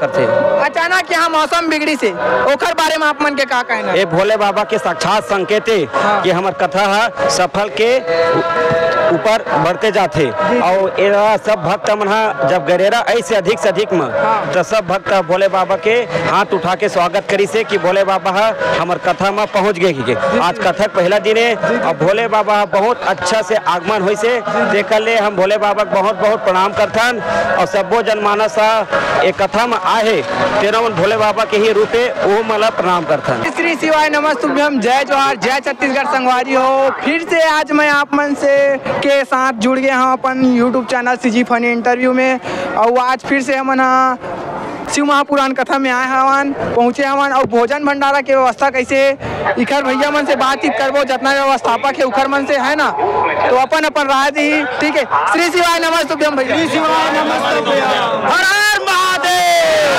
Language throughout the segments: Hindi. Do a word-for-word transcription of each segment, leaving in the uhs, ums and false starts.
करते। अचानक यहाँ मौसम बिगड़ी से ओखर बारे में आप मन के का कहना? ये भोले बाबा के साक्षात संकेत है कि हमार कथा है सफल के ऊपर बढ़ते जाते और ये सब भक्त मन जब गरेरा ऐसे अधिक से अधिक में तो सब भक्त भोले बाबा के हाथ उठा के स्वागत करी से कि भोले बाबा हमार कथा में पहुँच गए। आज कथा पहला दिन है और भोले बाबा बहुत अच्छा से आगमन हुई से देख ले हम भोले बाबा बहुत बहुत प्रणाम करथन और सबो जनमानस एक कथा में आए तेरह भोले बाबा के ही रूपे वो मला प्रणाम करथन। श्री शिवाय नमस्तुभ्यम, जय जोहार, जय छत्तीसगढ़ संगवारी हो। फिर से आज मैं आप मन से के साथ जुड़ गए हम अपन YouTube channel CG funny interview में और आज फिर से हम शिव महापुराण कथा में आए हवन पहुँचे हवन और भोजन भंडारा के व्यवस्था कैसे इखर भैया मन से बातचीत करबो जितना व्यवस्थापक है उखर मन से है ना तो अपन अपन राय दी। ठीक है, श्री शिवाय नमस्तुभ्यम भैया। श्री शिवाय नमस्तुभ्यम। हर हर महादेव,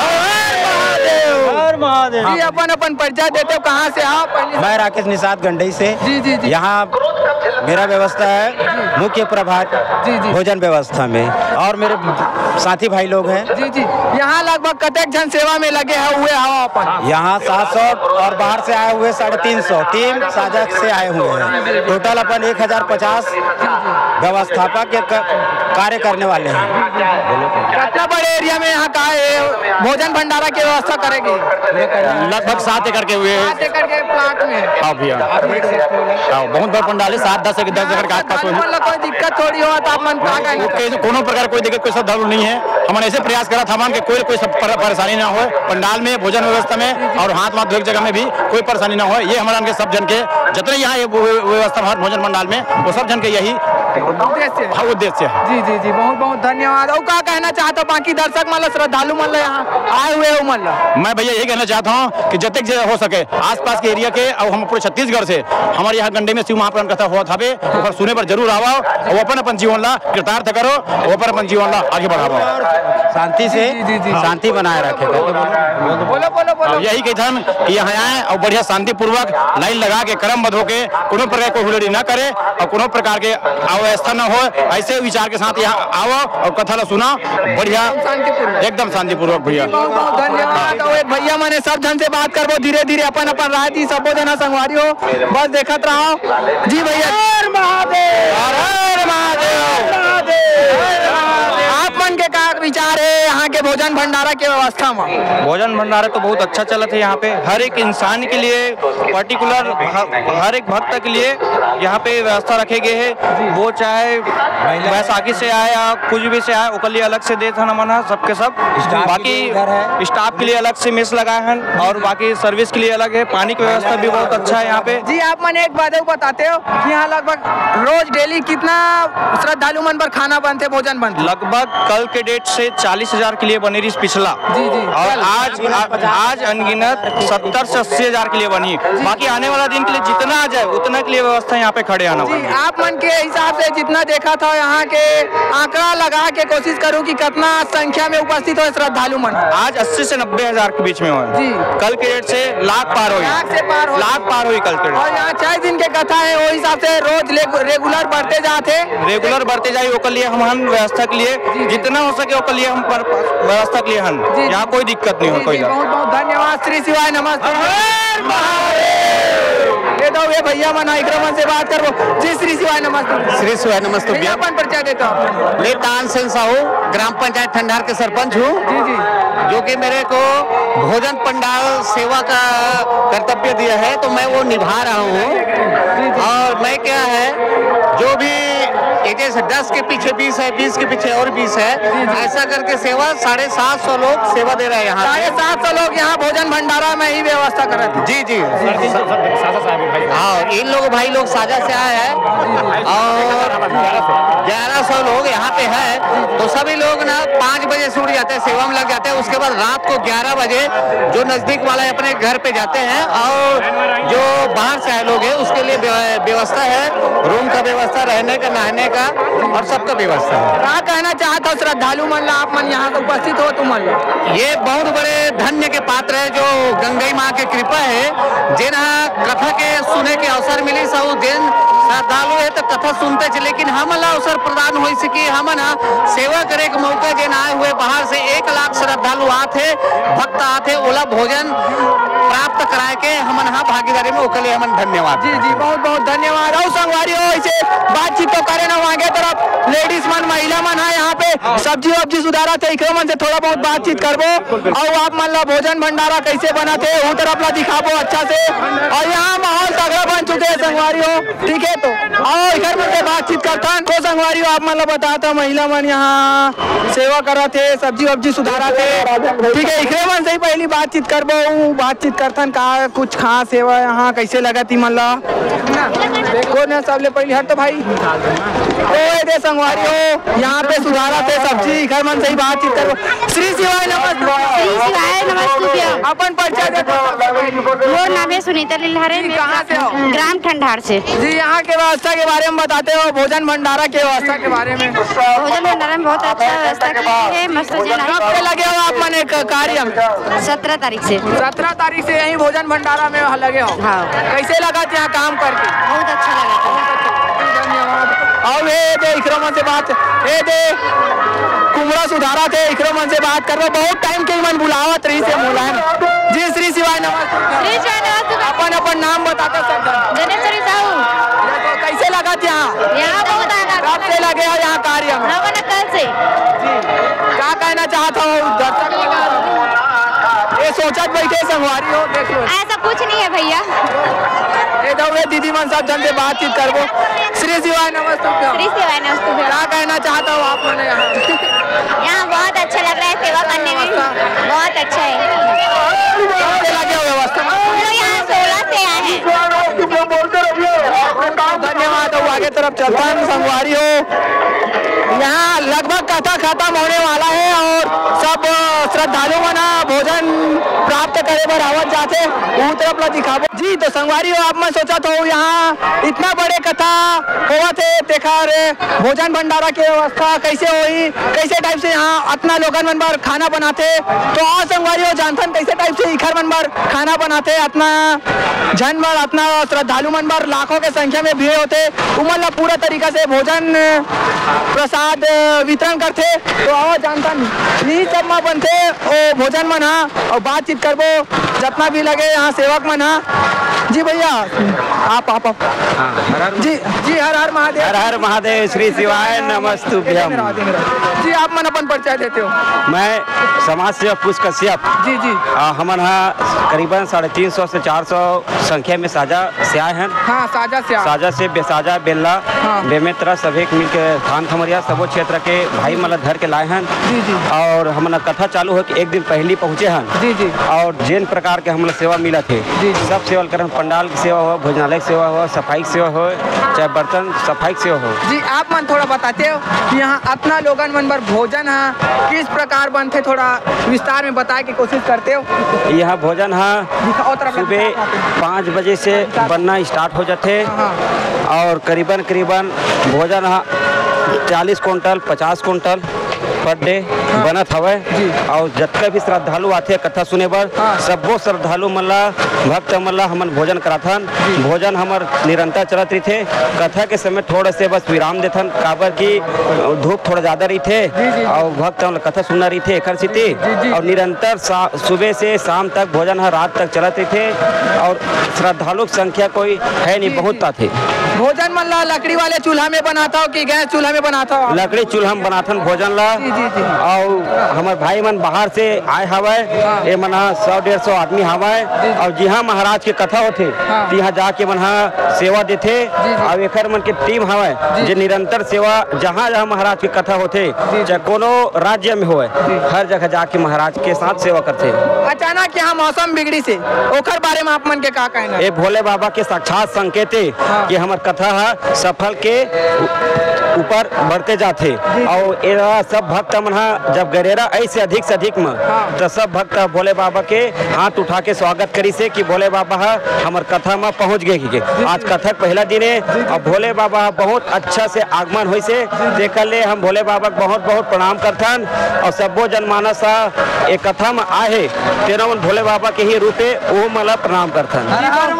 हर हर महादेव। जी अपन अपन परिचय देते हो, कहाँ से आप? मैं राकेश निषाद गंडई से। जी जी जी। यहाँ मेरा व्यवस्था है मुख्य प्रभात जी जी भोजन व्यवस्था में और मेरे साथी भाई लोग हैं। जी जी। यहाँ लगभग कतेक जन सेवा में लगे हुए हवा अपन? यहाँ सात सौ और बाहर से आए हुए साढ़े तीन सौ टीम साझा से आए हुए हैं। टोटल अपन एक हजार पचास व्यवस्थापक के कार्य करने वाले हैं। कितना बड़े एरिया में यहाँ का भोजन भंडारा की व्यवस्था करेगी? लगभग सात एकड़ के हुए सात एकड़ के प्लाट में। हाँ भैया, बहुत बड़ा पंडाल है, सात दस दस एकड़ के आसपास। कोई दिक्कत थोड़ी हो तो आप मन कोनो प्रकार कोई दिक्कत कोई श्रद्धालु नहीं है। हमने ऐसे प्रयास करा था मान के कोई कोई परेशानी ना हो पंडाल में भोजन व्यवस्था में और हाथ माथ धोने जगह में भी कोई परेशानी ना हो। ये हमारा सब जन के जितने यहाँ व्यवस्था हमारे भोजन पंडाल में वो सब जन के यही उद्देश्य उद्देश्य है। जी जी जी, बहुत बहुत धन्यवाद। और क्या कहना चाहता हूँ बाकी दर्शक मतलब श्रद्धालु मतलब यहाँ आए हुए हो मतलब? मैं भैया यही कहना चाहता हूँ कि जितने हो सके आसपास के एरिया के और हम पूरे छत्तीसगढ़ से हमारे यहाँ गंडे में शिव महापुराण कथा हुआ था तो सुने पर जरूर आओ और अपन अपन जीवन ला कृतार्थ करो और अपन अपन जीवन ला आगे बढ़ाओ, शांति से शांति बनाए रखे। बोलो बोलो बोलो। यही कहथन कि यहाँ आए और बढ़िया शांति पूर्वक लाइन लगा के क्रम बध होके कोनो प्रकार को हुलड़ी न करे और कोनो प्रकार के अव्यवस्था न हो, ऐसे विचार के साथ यहाँ आओ और कथा ला सुना बढ़िया एकदम शांतिपूर्वक। भैया बहुत बहुत धन्यवाद। और एक भैया मैंने सब जन से बात करबो धीरे धीरे अपन अपन राय दी सबो जना संगवारी हो बस देखत रहो। जी भैया, हर महादेव, हर हर महादेव। आप मन के का विचार है यहाँ के भोजन भंडारा के व्यवस्था में? भोजन भंडारा तो बहुत अच्छा चलता है यहाँ पे। हर एक इंसान के लिए पर्टिकुलर हर एक भक्त के लिए यहाँ पे व्यवस्था रखे गए है। वो चाहे बैसाखी से आए या कुछ भी से आए उसके लिए अलग से देते हैं मन सबके सब। बाकी स्टाफ के लिए अलग से मेस लगाए हैं और बाकी सर्विस के लिए अलग है। पानी की व्यवस्था भी बहुत अच्छा है यहाँ पे। जी आप मन एक बात बताते हो कि यहाँ लगभग रोज डेली कितना श्रद्धालु मन पर खाना बनते भोजन बनते? लगभग कल के डेट से चालीस हजार के लिए बनी रही पिछला। जी जी। और आज आज अनगिनत सत्तर से अस्सी हजार के लिए बनी। बाकी आने वाला दिन के लिए जितना आ जाए उतना के लिए व्यवस्था यहाँ पे खड़े आना। जी आप मन के हिसाब से जितना देखा था यहाँ के आंकड़ा लगा के कोशिश करूँ कि कितना संख्या में उपस्थित हो श्रद्धालु मन? आज अस्सी से नब्बे हजार के बीच में हो। जी। कल के डेट से लाख पार हुई। लाख से पार हो लाख पार हुई कल के डेट। और यहाँ छह दिन के कथा है वो हिसाब से रोज रेगुलर बढ़ते जाते रेगुलर बढ़ते जाए वो लिए हम हम व्यवस्था के लिए जितना हो सके वो लिए हम पर व्यवस्था के लिए हम यहाँ कोई दिक्कत नहीं हो कोई। बहुत बहुत धन्यवाद। श्री शिवाय नमस्ते। ये तो ये भैया मना इक्रमन से बात करो। जी श्री शिवाय नमस्ते। श्री शिवाय नमस्ते। अपन परिचय देता हूँ। मैं तानसेन साहू ग्राम पंचायत ठंडार के सरपंच हूँ। जी जी। जो कि मेरे को भोजन पंडाल सेवा का कर्तव्य दिया है तो मैं वो निभा रहा हूँ। और मैं क्या है जो भी जैसे दस के पीछे बीस है, बीस के पीछे और बीस है, ऐसा करके सेवा साढ़े सात सौ लोग सेवा दे रहे हैं यहाँ। साढ़े सात सौ लोग यहाँ भोजन भंडारा में ही व्यवस्था कर रहे थे। जी जी। हाँ इन लोग भाई लोग साझा से आए हैं और ग्यारह सौ लोग यहाँ पे है। तो सभी लोग ना पाँच बजे से उठ जाते हैं, सेवा में लग जाते हैं। उसके बाद रात को ग्यारह बजे जो नजदीक वाला है अपने घर पे जाते हैं और जो बाहर से आए लोग हैं उसके लिए व्यवस्था है, रूम का व्यवस्था, रहने का, रहने का और सबका व्यवस्था है। क्या कहना चाहता हूँ श्रद्धालु मन ला, आप मन यहाँ उपस्थित हो तुम मन ये बहुत बड़े धन्य के पात्र है जो गंगई माँ के कृपा है जिन कथा के सुने के अवसर मिली सब दिन श्रद्धालु है तो कथा सुनते थे, लेकिन हमला अवसर प्रदान हो सके हम ना सेवा करे के मौका जिन आए हुए बाहर से एक लाख श्रद्धालु आते भक्त आते ओला भोजन प्राप्त कराए के हम यहाँ भागीदारी में ओके लिए हम धन्यवाद। जी जी बहुत बहुत धन्यवाद। और संगवारी हो ऐसे बातचीत तो करे ना आगे तरफ लेडीज मन महिला मन है यहाँ पे सब्जी वब्जी सुधारा थे इकरे मन से थोड़ा बहुत बातचीत करबो और आप मन ला भोजन भंडारा कैसे बना थे वो तरफ ला दिखाबो अच्छा से। और यहाँ माहौल तगड़ा बन चुके हैं संगवारी हो, ठीक है तो और इधर मन से बातचीत करता तो संगवारी हो आप मन ला बताता महिला मन यहाँ सेवा करा थे सब्जी वब्जी सुधारा थे, ठीक है इकरे मन से ही पहली बातचीत करबो बातचीत करथन का कुछ खास सेवा यहाँ कैसे लगा थी मन ला देखो ना सबले पहले हट तो भाई ओ दे संगवारी हो यहाँ पे सुधारा थे सब्जी घर मन से ही बातचीत करो। श्री शिवाय नमस्ते। श्री शिवाय नमस्ते। अपन परिचय दे। मोर नाम है सुनीता लिलहरे। कहाँ से हो? ग्राम ठंडार से। जी यहाँ के व्यवस्था के बारे में बताते हो भोजन भंडारा के व्यवस्था के बारे में। भोजन भंडारा में बहुत अच्छा व्यवस्था की है, मस्त कब से लगे हो आप मन कार्य? सत्रह तारीख से। सत्रह तारीख से यही भोजन भंडारा में लगे हो? हाँ। कैसे लगा यहाँ काम करके? बहुत अच्छा लगा। धन्यवाद। और ये दे इकरमन से बात ये दे कुमड़ा सुधारा थे इकरमन से बात करवा बहुत टाइम के मन बुलावत रही से मुलायम। जी श्री शिवाय नमस्ते। श्री शिवाय नमस्ते। अपन अपन नाम बताते सब। जनेश्वरी साहू। कैसे लगा यहाँ? यहाँ बहुत आनंद। कब से लगे हो यहाँ कार्य में? हम कल से। क्या कहना चाहता हूँ दर्शक ये सोचत बैठे संगवारी हो देख लो। ऐसा कुछ नहीं है भैया। ये दौड़े दीदी मन सब जन से बातचीत करबो। श्री शिवाय नमस्ते। श्री शिवाय नमस्ते। क्या कहना चाहता हूँ आप मैंने यहाँ? यहाँ बहुत अच्छा लग रहा है सेवा करने में बहुत अच्छा है। कैसे लगे हो व्यवस्था? हम लोग यहाँ सोलह से आए हैं। धन्यवाद। आगे तरफ चलता है संगवारी हो यहाँ लगभग कथा खत्म होने वाला है और सब श्रद्धालु मना भोजन प्राप्त करे बर आवत जाते वो तरफ ला दिखाबो। जी तो संगवारी हो आप मैं सोचा तो यहाँ इतना बड़े कथा होवा थे तेखर भोजन भंडारा की व्यवस्था कैसे होई कैसे टाइप से यहाँ अपना लोगन मन बर खाना बनाते तो और संगवारी हो जानथन कैसे टाइप से इखर मन बर खाना बनाते अपना जन बर अपना श्रद्धालु मन बर लाखों के संख्या में भीड़ होते उमन ला पूरा तरीका से भोजन प्रसाद वितरण करते तो और जानथन यही सब में बनते ओ भोजन मन हा और बातचीत करबो जितना भी लगे यहाँ सेवक मन हा। जी भैया आप आप, आप। हाँ, हर हर जी जी हर हर महादेव। हर हर महादेव। श्री शिवाय नमस्तुभ्यम। जी आप मन अपन परिचय देते हो? मैं समाज सेवक पुष्प कश्यप। जी जी हमन यहाँ करीबन साढ़े तीन सौ से चार सौ संख्या में साझा से आए हैं। हाँ साझा से साझा से बेसाजा बेल्ला हाँ। बेमेत्रा सभी मिल के थान खमरिया सबो क्षेत्र के भाई मतलब धर के लाए हैं। जी जी और हमन कथा चालू हो कि एक दिन पहले पहुँचे हैं। जी जी और जिन प्रकार के हम सेवा मिला थे जी। सब सेवा करें पंडाल की सेवा हो भोजनालय की सेवा हो सफाई की सेवा हो चाहे बर्तन सफाई की सेवा हो। जी आप मन थोड़ा बताते हो कि यहाँ अपना लोगन मन पर भोजन है किस प्रकार बनते थोड़ा विस्तार में बताए की कोशिश करते हो? यहाँ भोजन है सुबह पाँच बजे से बनना स्टार्ट हो जाते और करीबन करीबन भोजन है चालीस कुंटल पचास कुंटल पर डे बनत हवे। और जितने भी श्रद्धालु आते कथा सुने बर सबो श्रद्धालु मल्ला भक्त मल्ला हमन भोजन कराथन। भोजन हमर निरंतर चलत रही थे कथा के समय थोड़ा से बस विराम देथन काबर की धूप थोड़ा ज्यादा रही थे और भक्त कथा सुनना रही थे एक स्थिति और निरंतर सुबह से शाम तक भोजन हर रात तक चलत रही थे और श्रद्धालु की संख्या कोई है नहीं बहुत थे। भोजन मन ला लकड़ी वाले चूल्हा में बनाता हो कि गैस चूल्हा में बनाता हो? लकड़ी चूल्हा में बनाथन भोजन ला। और हमारे भाई मन बाहर से आए हवाए ये मन सौ डेढ़ सौ आदमी हवाए और जिहाँ महाराज के कथा होते यहाँ जाके मन सेवा देते और एक मन के टीम हवाए जो निरंतर सेवा जहाँ जहाँ महाराज की कथा होते चाहे कोनो राज्य में हो हर जगह जाके महाराज के साथ सेवा करते। अचानक यहाँ मौसम बिगड़ी से ओखर बारे में आप मन के का कहना? ये भोले बाबा के साक्षात संकेत कि हमारे कथा है सफल के ऊपर बढ़ते जाते और ये सब भक्त मन जब गरेरा ऐसे अधिक से अधिक में तो सब भक्त भोले बाबा के हाथ उठा के स्वागत करी से कि भोले बाबा हमार कथा में पहुंच गए कि आज कथा पहला दिन है और भोले बाबा बहुत अच्छा से आगमन हुई से देख ले हम भोले बाबा को बहुत बहुत प्रणाम करथन और सबो जनमानस एक कथा में आए तेरा मन भोले बाबा के ही रूपे वो मला प्रणाम करथन।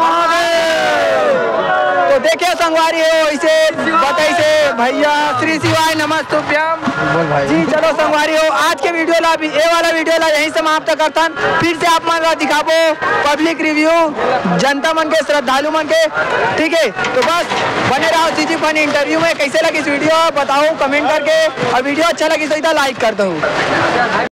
तो देखिए संगवारी हो इसे बताई से भैया श्री शिवाय नमस्तुभ्यम जी। चलो संगवारी हो आज के वीडियो ला भी ये वाला वीडियो ला यहीं समाप्त करथन। फिर से आप मन ला दिखाबो पब्लिक रिव्यू जनता मन के श्रद्धालु मन के, ठीक है। तो बस बने रहो सीजी फनी इंटरव्यू में। कैसे लगी इस वीडियो बताओ कमेंट करके और वीडियो अच्छा लगी तो लाइक कर दो।